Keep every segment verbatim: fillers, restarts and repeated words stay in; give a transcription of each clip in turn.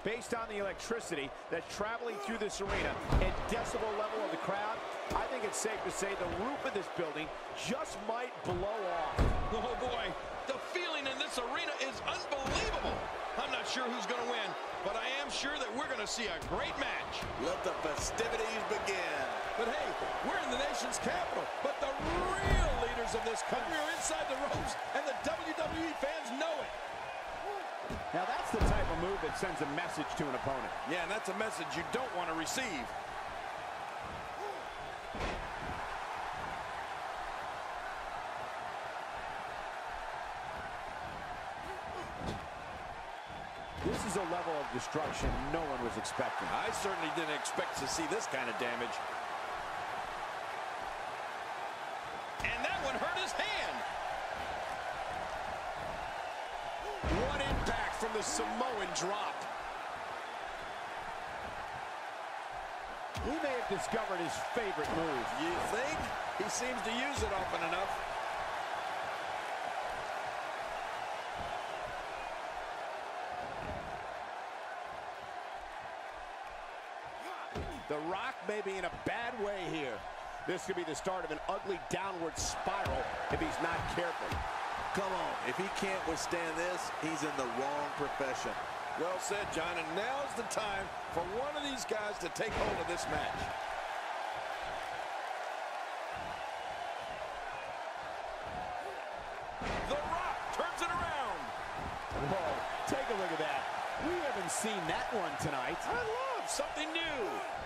Based on the electricity that's traveling through this arena and decibel level of the crowd, I think it's safe to say the roof of this building just might blow off. Oh boy, the feeling in this arena is unbelievable. I'm not sure who's going to win, but I am sure that we're going to see a great match. Let the festivities begin. But hey, we're in the nation's capital, but the real leaders of this country are inside the ropes, and the W W E fans know it. Now that's the type of move that sends a message to an opponent. Yeah, and that's a message you don't want to receive. This is a level of destruction no one was expecting. I certainly didn't expect to see this kind of damage. And that one hurt his hand. One impact from the Samoan drop. He may have discovered his favorite move. You think? He seems to use it often enough. The Rock may be in a bad way here. This could be the start of an ugly downward spiral if he's not careful. Come on, if he can't withstand this, he's in the wrong profession. Well said, John, and now's the time for one of these guys to take hold of this match. The Rock turns it around. Whoa, take a look at that. We haven't seen that one tonight. I love something new.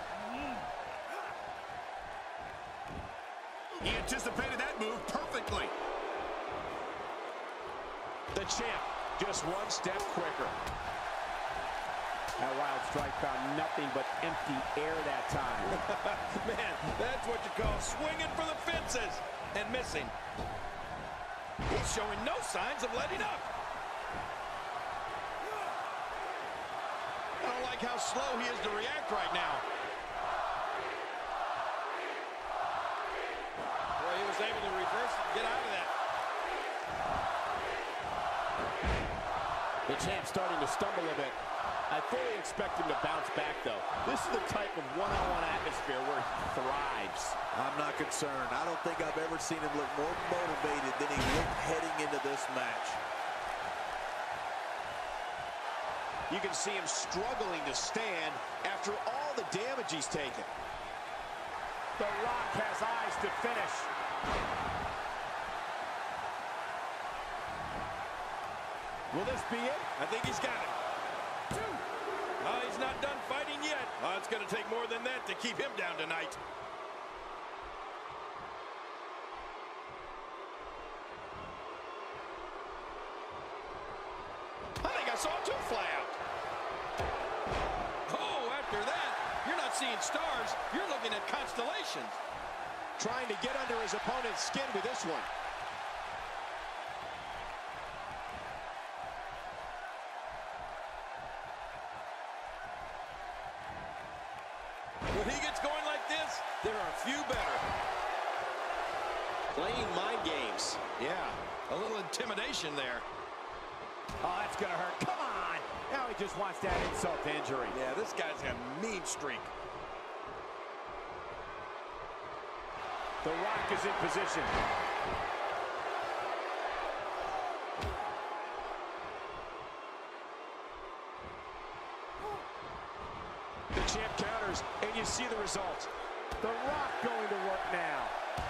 He anticipated that move perfectly. The champ, just one step quicker. That wild strike found nothing but empty air that time. Man, that's what you call swinging for the fences and missing. He's showing no signs of letting up. I don't like how slow he is to react right now. Boy, he was able to reverse and get out of that. The champ's starting to stumble a bit. I fully expect him to bounce back, though. This is the type of one-on-one atmosphere where he thrives. I'm not concerned. I don't think I've ever seen him look more motivated than he looked heading into this match. You can see him struggling to stand after all the damage he's taken. The Rock has eyes to finish. Will this be it? I think he's got it. Oh, he's not done fighting yet. Oh, it's going to take more than that to keep him down tonight. I think I saw two fly out. Oh, after that, you're not seeing stars. You're looking at constellations. Trying to get under his opponent's skin with this one. When he gets going like this, there are a few better. Playing mind games. Yeah, a little intimidation there. Oh, that's going to hurt. Come on. Now he just wants that insult to injury. Yeah, this guy's got a mean streak. The Rock is in position. The champ counters, and you see the result. The Rock going to work now.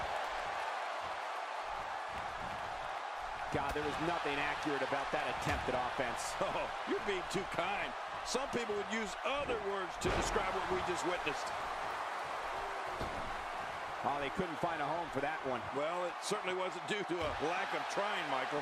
God, there was nothing accurate about that attempted offense. Oh, you're being too kind. Some people would use other words to describe what we just witnessed. Oh, they couldn't find a home for that one. Well, it certainly wasn't due to a lack of trying, Michael.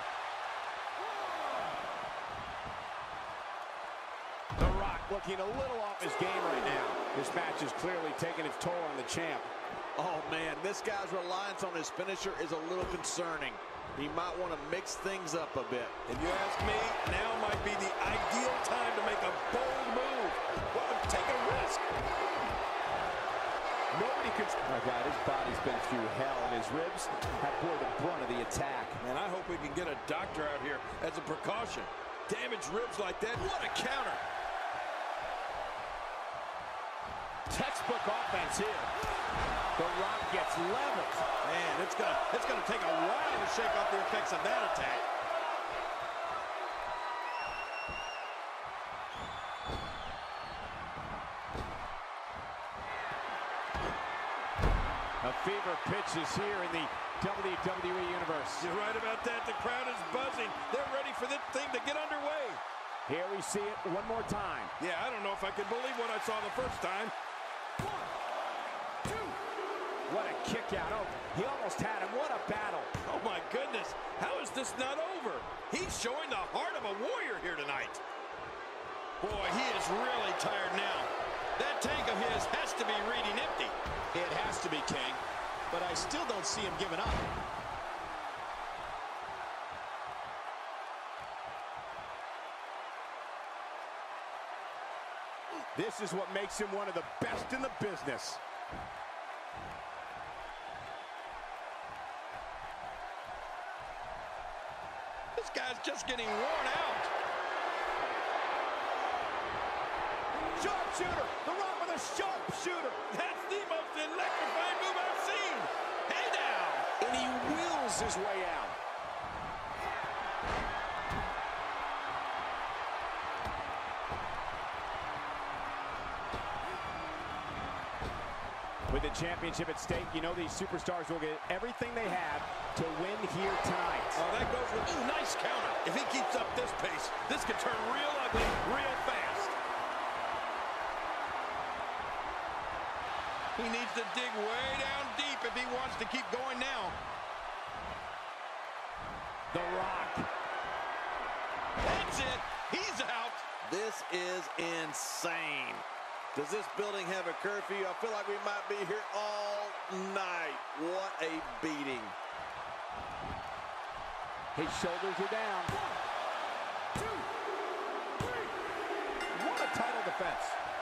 The Rock looking a little off his game right now. This match is clearly taking its toll on the champ. Oh, man, this guy's reliance on his finisher is a little concerning. He might want to mix things up a bit. If you ask me, now might be the ideal time to make a bold move. Well, take a risk. Nobody could... My God, his body's been through hell, and his ribs have bore the brunt of the attack. And I hope we can get a doctor out here as a precaution. Damaged ribs like that, what a counter. Textbook offense here. The Rock gets leveled. Man, it's gonna it's gonna take a while to shake off the effects of that attack. A fever pitch is here in the W W E Universe. You're right about that. The crowd is buzzing. They're ready for this thing to get underway. Here we see it one more time. Yeah, I don't know if I can believe what I saw the first time. One, two. What a kick out. Oh, he almost had him. What a battle. Oh, my goodness. How is this not over? He's showing the heart of a warrior here tonight. Boy, he is really tired now. That tank of his has to be reading empty. It has to be, King, but I still don't see him giving up. This is what makes him one of the best in the business. This guy's just getting worn out. Sharpshooter! The Rock with a sharpshooter! That's the most electrifying move I've seen. Hey down! And he wheels his way out. With the championship at stake, you know these superstars will get everything they have to win here tonight. Oh, that goes with a nice counter. If he keeps up this pace, this could turn real ugly real fast. He needs to dig way down deep if he wants to keep going now. The Rock. That's it. He's out. This is insane. Does this building have a curfew? I feel like we might be here all night. What a beating. His shoulders are down. One, two, three. What a title defense.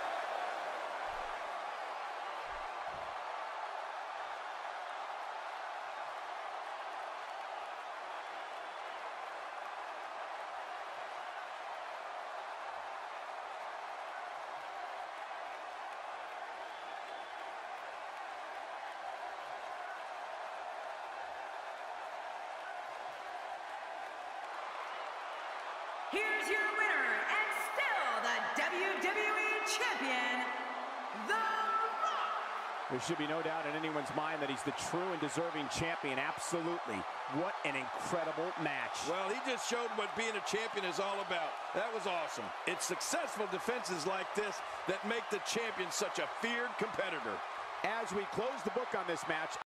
Here's your winner, and still the W W E Champion, The Rock. There should be no doubt in anyone's mind that he's the true and deserving champion. Absolutely. What an incredible match. Well, he just showed what being a champion is all about. That was awesome. It's successful defenses like this that make the champion such a feared competitor. As we close the book on this match,